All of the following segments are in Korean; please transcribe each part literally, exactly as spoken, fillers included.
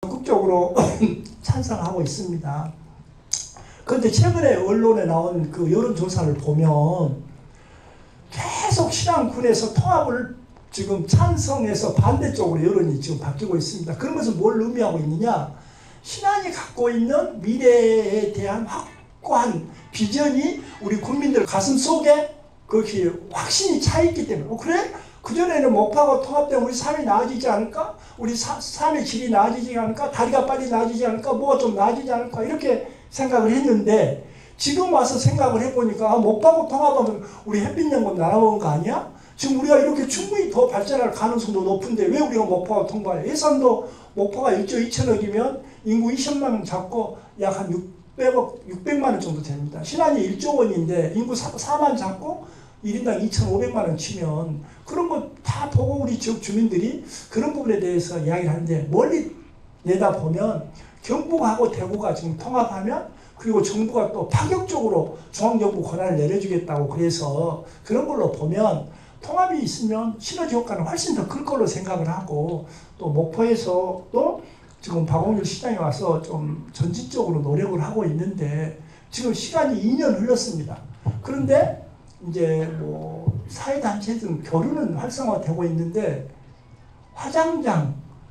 적극적으로 찬성하고 있습니다. 그런데 최근에 언론에 나온 그 여론조사를 보면 계속 신안군에서 통합을 지금 찬성해서 반대쪽으로 여론이 지금 바뀌고 있습니다. 그런 것은 뭘 의미하고 있느냐? 신안이 갖고 있는 미래에 대한 확고한 비전이 우리 국민들 가슴 속에 그렇게 확신이 차 있기 때문에 어, 그래? 그전에는 목포하고 통합되면 우리 삶이 나아지지 않을까? 우리 사, 삶의 질이 나아지지 않을까? 다리가 빨리 나아지지 않을까? 뭐가 좀 나아지지 않을까? 이렇게 생각을 했는데 지금 와서 생각을 해보니까 아, 목포하고 통합하면 우리 햇빛연금 날아오는 거 아니야? 지금 우리가 이렇게 충분히 더 발전할 가능성도 높은데 왜 우리가 목포하고 통합해? 예산도 목포가 일조 이천억이면 인구 이십만 명 잡고 약 한 육백억, 육백만 원 정도 됩니다. 신안이 일조 원인데 인구 사만 잡고 일 인당 이천오백만 원 치면 그런 거 다 보고 우리 지역 주민들이 그런 부분에 대해서 이야기를 하는데 멀리 내다보면 경북하고 대구가 지금 통합하면 그리고 정부가 또 파격적으로 중앙정부 권한을 내려주겠다고 그래서 그런 걸로 보면 통합이 있으면 시너지 효과는 훨씬 더 클 걸로 생각을 하고 또 목포에서 또 지금 박홍일 시장이 와서 좀 전진적으로 노력을 하고 있는데 지금 시간이 이 년 흘렀습니다. 그런데 이제 뭐 사회단체 등 교류는 활성화되고 있는데 화장장,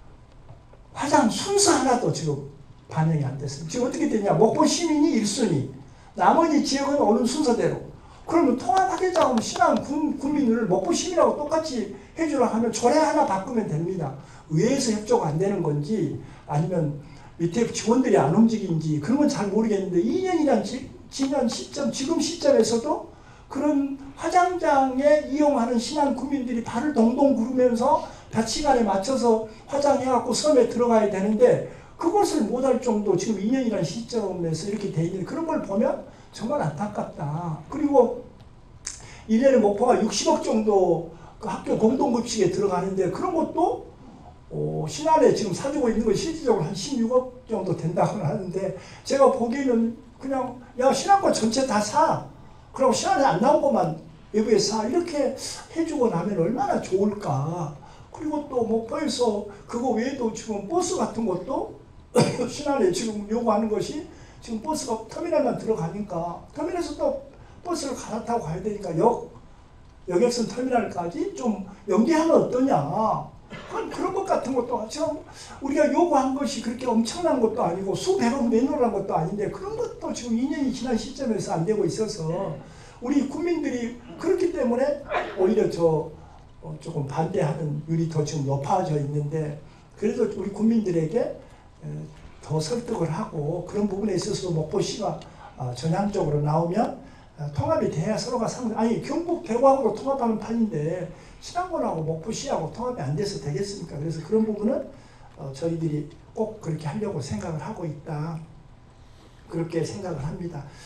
화장 순서 하나도 지금 반영이 안 됐습니다. 지금 어떻게 되냐? 목포 시민이 일 순위, 나머지 지역은 오는 순서대로. 그러면 통합하겠다고 하면 신안 군, 국민을 목포 시민하고 똑같이 해주라 하면 조례 하나 바꾸면 됩니다. 의회에서 협조가 안 되는 건지 아니면 밑에 직원들이 안 움직인지 그런 건 잘 모르겠는데 이 년이란 지, 지난 시점, 지금 시점에서도 그런 화장장에 이용하는 신안 국민들이 발을 동동 구르면서 낮 시간에 맞춰서 화장해갖고 섬에 들어가야 되는데 그것을 못할 정도 지금 이 년이라는 시점에서 이렇게 돼 있는 그런 걸 보면 정말 안타깝다. 그리고 일 년에 목포가 육십억 정도 그 학교 공동급식에 들어가는데 그런 것도 어, 신안에 지금 사주고 있는 건 실질적으로 한 십육억 정도 된다고 하는데 제가 보기에는 그냥 야 신안과 전체 다 사. 그리고 신안에 안 나온 것만 외부에 사. 이렇게 해주고 나면 얼마나 좋을까. 그리고 또 목포에서 그거 외에도 지금 버스 같은 것도 신안에 지금 요구하는 것이 지금 버스가 터미널만 들어가니까 터미널에서 또 버스를 갈아타고 가야 되니까 역, 여객선 터미널까지 좀 연계하면 어떠냐. 그런 것 같은 것도 지금 우리가 요구한 것이 그렇게 엄청난 것도 아니고 수백억 내놓으라는 것도 아닌데 그런 것도 지금 이 년이 지난 시점에서 안 되고 있어서 우리 국민들이 그렇기 때문에 오히려 저 조금 반대하는 율이 더 지금 높아져 있는데 그래도 우리 국민들에게 더 설득을 하고 그런 부분에 있어서 목포시가 전향적으로 나오면 통합이 돼야 서로가 상당 아니 경북 대구하고도 통합하는 판인데 신안군하고 목포시하고 통합이 안 돼서 되겠습니까? 그래서 그런 부분은 어, 저희들이 꼭 그렇게 하려고 생각을 하고 있다. 그렇게 생각을 합니다.